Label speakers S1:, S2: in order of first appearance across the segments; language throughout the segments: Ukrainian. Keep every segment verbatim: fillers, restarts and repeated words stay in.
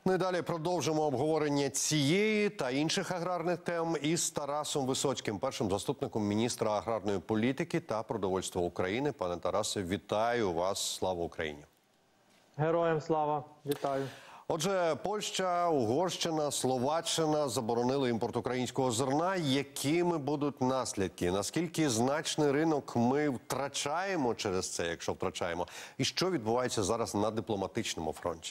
S1: Ну і далі продовжимо обговорення цієї та інших аграрних тем із Тарасом Висоцьким, першим заступником міністра аграрної політики та продовольства України. Пане Тарасе, вітаю вас! Слава Україні!
S2: Героям слава! Вітаю!
S1: Отже, Польща, Угорщина, Словаччина заборонили імпорт українського зерна. Якими будуть наслідки? Наскільки значний ринок ми втрачаємо через це, якщо втрачаємо? І що відбувається зараз на дипломатичному фронті?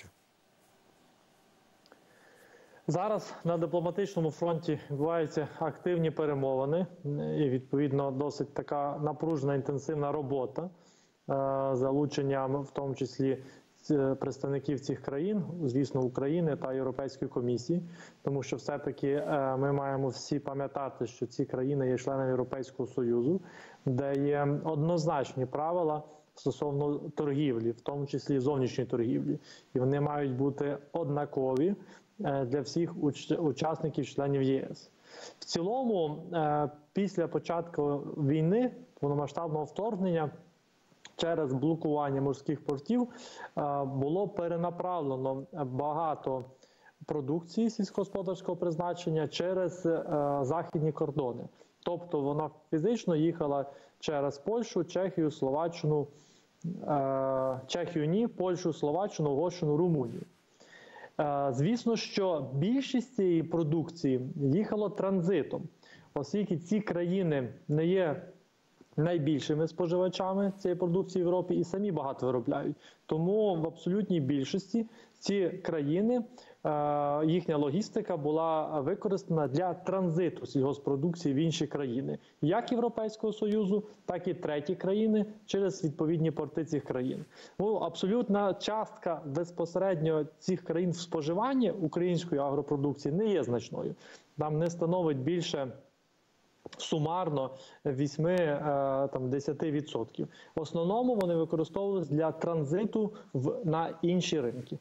S2: Зараз на дипломатичному фронті відбуваються активні перемовини і, відповідно, досить така напружена, інтенсивна робота з залученням, в тому числі, представників цих країн, звісно, України та Європейської комісії, тому що все-таки ми маємо всі пам'ятати, що ці країни є членами Європейського Союзу, де є однозначні правила стосовно торгівлі, в тому числі зовнішньої торгівлі. І вони мають бути однакові для всіх учасників, членів ЄС. В цілому, після початку війни, повномасштабного вторгнення, через блокування морських портів було перенаправлено багато продукції сільськогосподарського призначення через західні кордони. Тобто вона фізично їхала через Польщу, Чехію, Словаччину, Чехію ні, Польщу, Словаччину, Угорщину, Румунію. Звісно, що більшість цієї продукції їхало транзитом, оскільки ці країни не є найбільшими споживачами цієї продукції в Європі і самі багато виробляють. Тому в абсолютній більшості ці країни, їхня логістика була використана для транзиту сільгоспродукції в інші країни. Як Європейського Союзу, так і треті країни через відповідні порти цих країн. Ну, абсолютна частка безпосередньо цих країн в споживанні української агропродукції не є значною. Там не становить більше сумарно вісім-десять відсотків. В основному вони використовувалися для транзиту в, на інші ринки.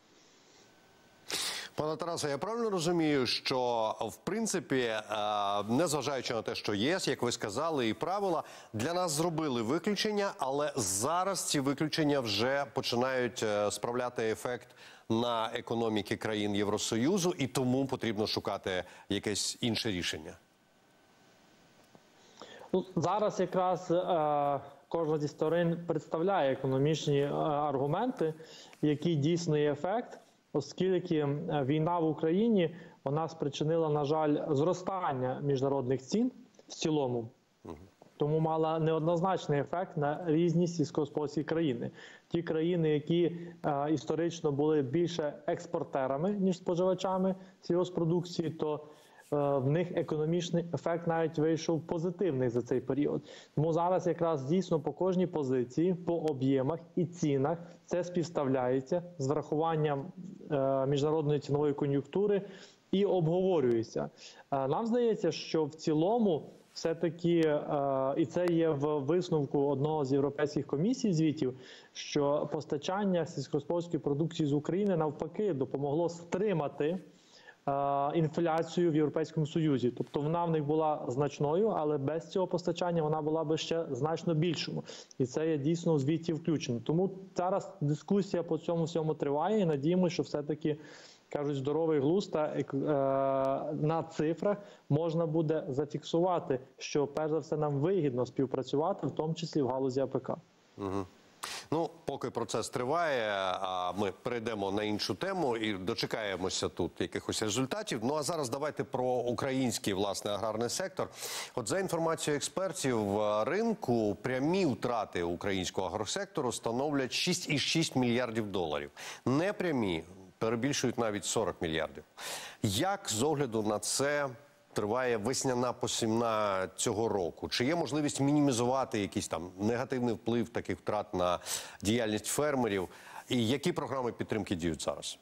S1: Пане Тарасе, я правильно розумію, що, в принципі, незважаючи на те, що ЄС, як ви сказали, і правила, для нас зробили виключення, але зараз ці виключення вже починають справляти ефект на економіки країн Євросоюзу, і тому потрібно шукати якесь інше рішення?
S2: Ну, зараз якраз е, кожна зі сторон представляє економічні е, аргументи, які дійсно є ефект, оскільки війна в Україні, вона спричинила, на жаль, зростання міжнародних цін в цілому. Тому мала неоднозначний ефект на різні сільськогосподарські країни. Ті країни, які е, історично були більше експортерами, ніж споживачами сільгоспродукції, то в них економічний ефект навіть вийшов позитивний за цей період. Тому зараз якраз дійсно по кожній позиції, по об'ємах і цінах це співставляється з врахуванням е, міжнародної цінової кон'юнктури і обговорюється. Е, нам здається, що в цілому все-таки, е, і це є в висновку одного з європейських комісій звітів, що постачання сільськогосподарської продукції з України навпаки допомогло стримати інфляцію в Європейському Союзі. Тобто вона в них була значною, але без цього постачання вона була би ще значно більшою. І це є дійсно у звіті включено. Тому зараз дискусія по цьому всьому триває і надіємося, що все-таки, кажуть, здоровий глузд та е, на цифрах можна буде зафіксувати, що перш за все нам вигідно співпрацювати, в тому числі в галузі АПК. Угу.
S1: Ну, поки процес триває, а ми перейдемо на іншу тему і дочекаємося тут якихось результатів. Ну, а зараз давайте про український, власне, аграрний сектор. От за інформацією експертів ринку, прямі втрати українського агросектору становлять шість цілих шість мільярдів доларів. Непрямі перебільшують навіть сорок мільярдів. Як з огляду на це триває весняна посівна цього року? Чи є можливість мінімізувати якийсь там негативний вплив таких втрат на діяльність фермерів? І які програми підтримки діють зараз?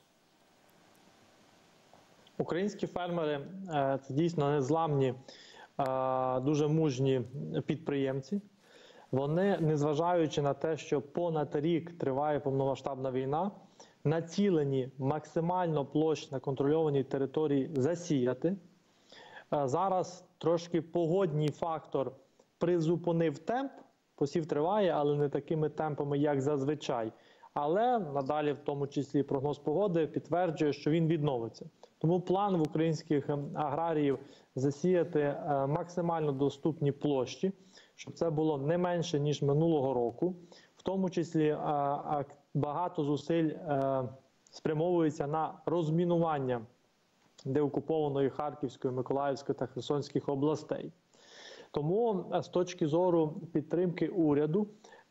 S2: Українські фермери – це дійсно незламні, дуже мужні підприємці. Вони, незважаючи на те, що понад рік триває повномасштабна війна, націлені максимально площ на контрольованій території засіяти. Зараз трошки погодній фактор призупинив темп, посів триває, але не такими темпами, як зазвичай. Але надалі, в тому числі, прогноз погоди підтверджує, що він відновиться. Тому план в українських аграріїв засіяти максимально доступні площі, щоб це було не менше, ніж минулого року. В тому числі багато зусиль спрямовується на розмінування деокупованої Харківської, Миколаївської та Херсонських областей. Тому з точки зору підтримки уряду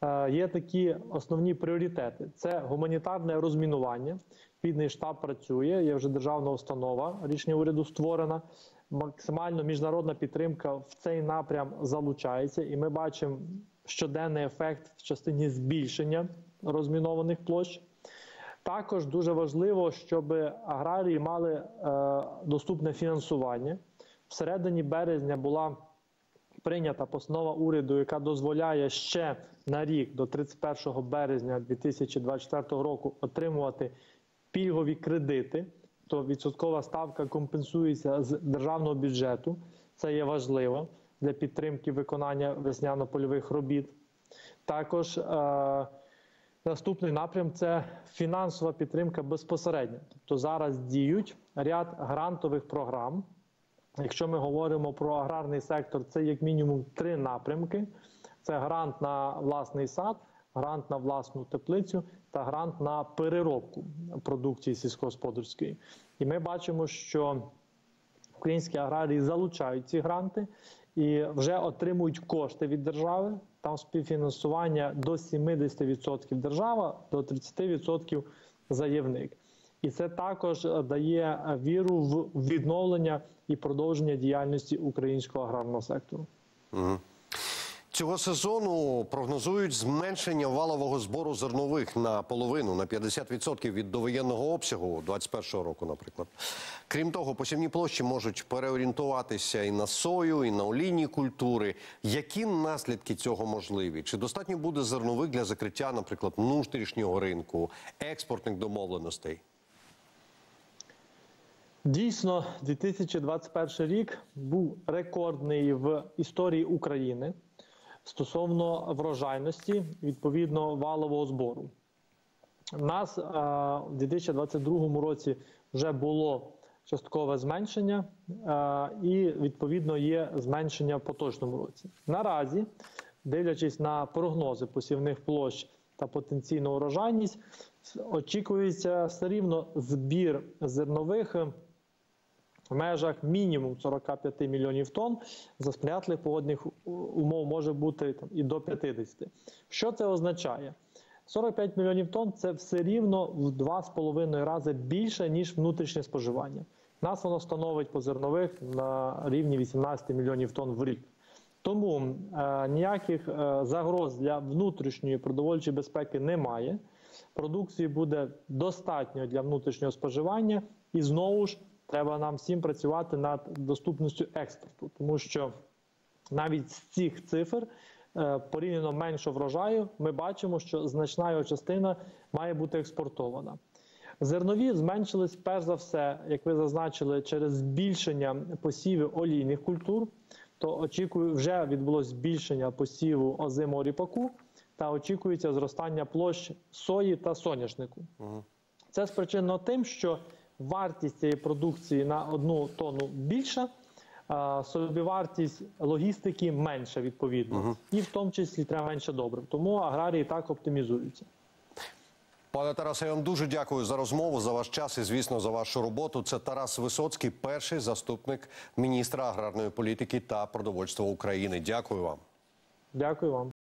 S2: є такі основні пріоритети. Це гуманітарне розмінування. Відповідний штаб працює, є вже державна установа, рішення уряду створена. Максимально міжнародна підтримка в цей напрям залучається. І ми бачимо щоденний ефект в частині збільшення розмінованих площ. Також дуже важливо, щоб аграрії мали е, доступне фінансування. Всередині березня була прийнята постанова уряду, яка дозволяє ще на рік, до тридцять першого березня дві тисячі двадцять четвертого року, отримувати пільгові кредити. То відсоткова ставка компенсується з державного бюджету. Це є важливо для підтримки виконання весняно-польових робіт. Також е, наступний напрям – це фінансова підтримка безпосередньо. Тобто зараз діють ряд грантових програм. Якщо ми говоримо про аграрний сектор, це як мінімум три напрямки. Це грант на власний сад, грант на власну теплицю та грант на переробку продукції сільськогосподарської. І ми бачимо, що українські аграрії залучають ці гранти і вже отримують кошти від держави. Там співфінансування до сімдесят відсотків держава, до тридцять відсотків заявник. І це також дає віру в відновлення і продовження діяльності українського аграрного сектору.
S1: Угу. Цього сезону прогнозують зменшення валового збору зернових на половину, на п'ятдесят відсотків від довоєнного обсягу двадцять першого року, наприклад. Крім того, посівні площі можуть переорієнтуватися і на сою, і на олійні культури. Які наслідки цього можливі? Чи достатньо буде зернових для закриття, наприклад, внутрішнього ринку, експортних домовленостей?
S2: Дійсно, дві тисячі двадцять перший рік був рекордний в історії України стосовно врожайності, відповідно, валового збору. У нас а, в дві тисячі двадцять другому році вже було часткове зменшення а, і, відповідно, є зменшення в поточному році. Наразі, дивлячись на прогнози посівних площ та потенційну урожайність, очікується все рівно збір зернових в межах мінімум сорок п'ять мільйонів тонн, за сприятливих погодних умов може бути там, і до п'ятдесят. Що це означає? сорок п'ять мільйонів тонн – це все рівно в два з половиною рази більше, ніж внутрішнє споживання. Нас воно становить по зернових на рівні вісімнадцять мільйонів тонн в рік. Тому е, ніяких е, загроз для внутрішньої продовольчої безпеки немає. Продукції буде достатньо для внутрішнього споживання і знову ж треба нам всім працювати над доступністю експорту, тому що навіть з цих цифр е, порівняно менше врожаю ми бачимо, що значна його частина має бути експортована. Зернові зменшились перш за все, як ви зазначили, через збільшення посівів олійних культур. То очікую, вже відбулося збільшення посіву озимого ріпаку та очікується зростання площ сої та соняшнику. Угу. Це спричинено тим, що вартість цієї продукції на одну тонну більша, а собівартість логістики менша відповідно. Угу. І в тому числі треба менше добрив. Тому аграрії так оптимізуються.
S1: Пане Тарасе, я вам дуже дякую за розмову, за ваш час і, звісно, за вашу роботу. Це Тарас Висоцький, перший заступник міністра аграрної політики та продовольства України. Дякую вам.
S2: Дякую вам.